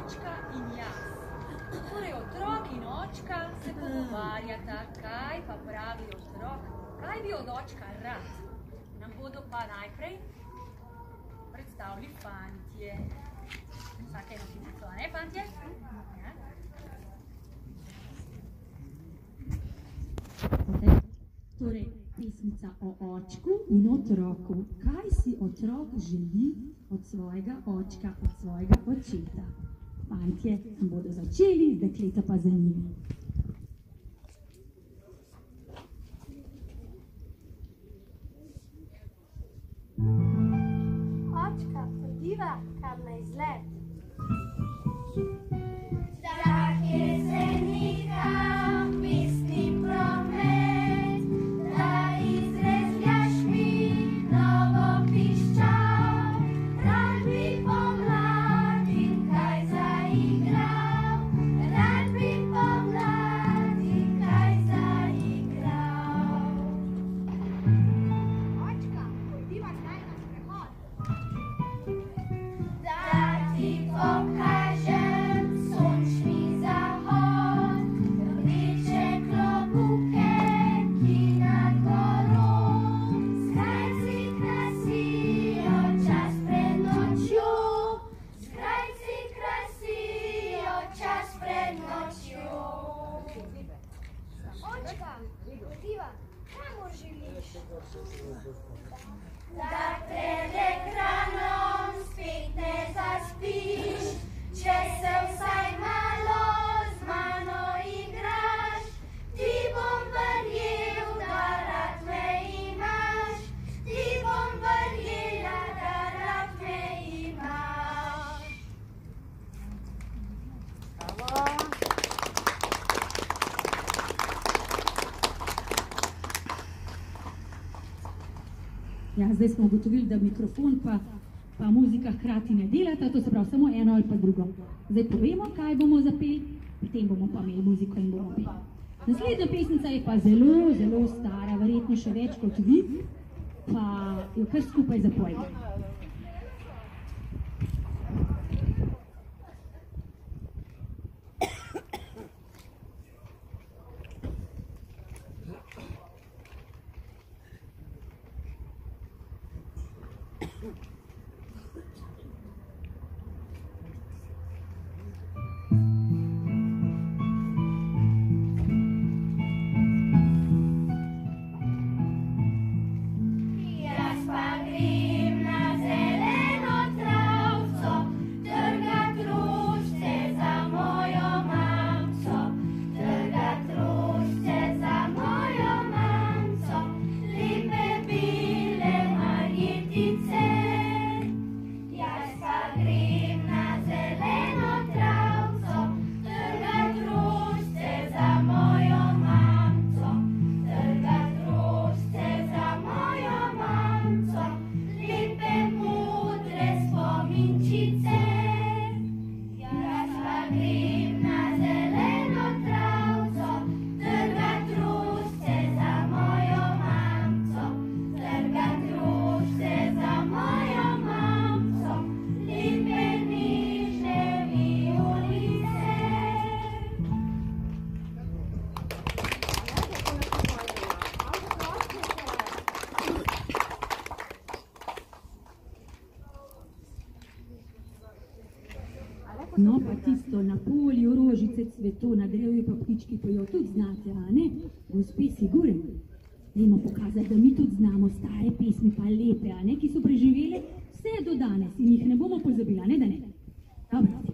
očka in jaz. Torej, otrok in očka se pogovarjata, kaj pa pravi otrok, kaj bi od očka rad. Nam bodo pa najprej predstavili fantje. Vsake eno kitico, ne fantje? Ja. Torej, pesmica o očku in otroku. Kaj si otrok želi od svojega očka, od svojega očeta? Fantje bodo začeli, dekleta pa za njimi. Očka, podiva kam na izlet. Tak je zenika, pisni promet, da izrezljaš mi novo piščal. Rad bi pomladi kaj zaigral, rad bi pomladi kaj zaigral. Očka, podiva kaj na sprehod. Da ti pokažem sončni zahod, rdeče klobuke, ki nad goro skrajci krasijo čas pred nočjo, skrajci krasijo čas pred nočjo. Očka, podiva, kamor želiš? Da pred ekranom spet ne zaspiš, če se vsaj malo z mano igraš. Ti bom verjel, da rad me imaš, ti bom verjela, da rad me imaš. Ja, zdaj smo ugotovili, da mikrofon pa muzika hkrati ne delata, to se pravi samo eno ali pa drugo. Zdaj povemo, kaj bomo zapeli, potem bomo pa imeli muziko in bomo peli. Naslednja pesnica je pa zelo, zelo stara, verjetno še več kot vi, pa jo kar skupaj zapojemo. Jaz pa grem na zeleno travco, trgat rožice za mojo mamco, trgat rožice za mojo mamco, lepe bele marjetice. Jaz pa grem na zeleno travco, trgat rožice za mojo mamco, trgat rožice za mojo mamco, lepe modre spominčice. Jaz pa grem na zeleno travco, trgat rožice za mojo mamco, trgat rožice za mojo mamco, lepe nežne vijolice. No, pa tisto na polju rožice cveto, na drevju pa ptički pojo, tudi znate, a ne? Gospe, siguren. Dajmo pokazati, da mi tudi znamo stare pesmi, pa lepe, a ne? Ki so preživele vse do danes in jih ne bomo pozabili, a ne da ne? Dobro.